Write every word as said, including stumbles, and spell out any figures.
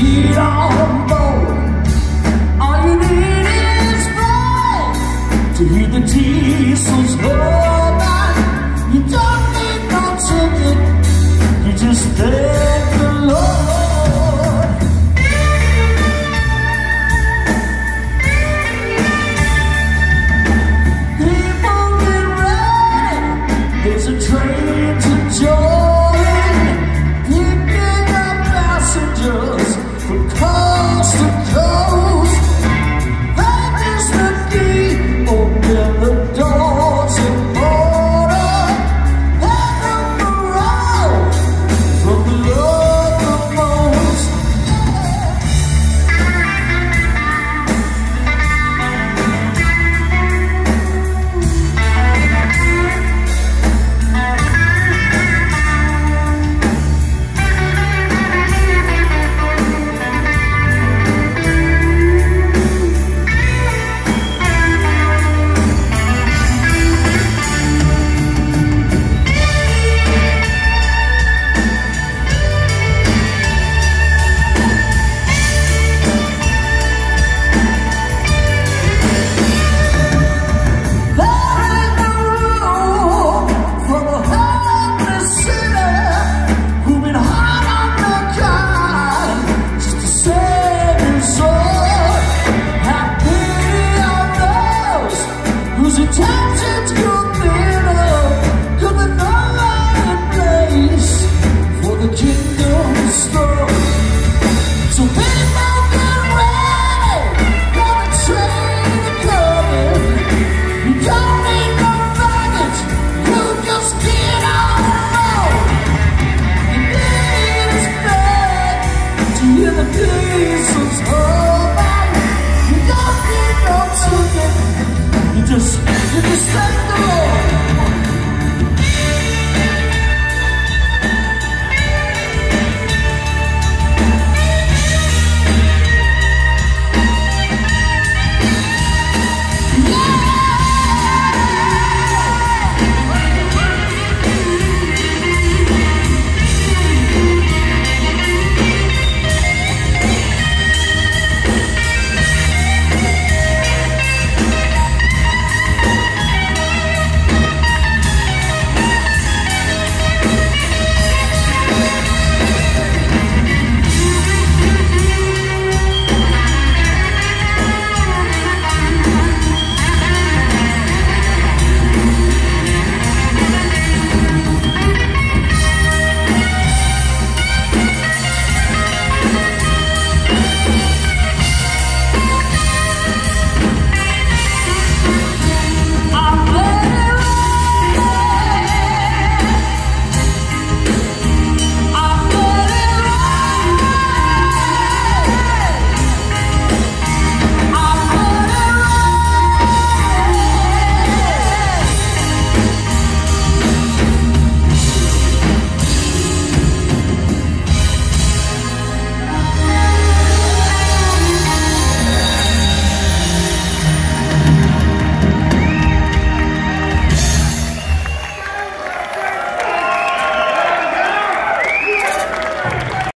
get on board. All you need is right to hear the diesels roaring. You don't need no ticket, you just thank the Lord. People get ready, there's a train to join, picking up passengers from coast to coast. That is the key, open the doors and order, head on the road from the locomotives. Just, you just thank the Lord.